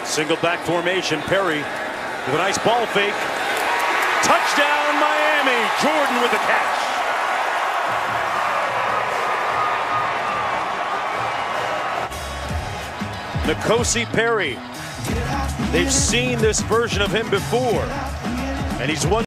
Single back formation. Perry with a nice ball fake. Touchdown, Miami. Jordan with the catch. N'Kosi Perry. They've seen this version of him before, and he's won.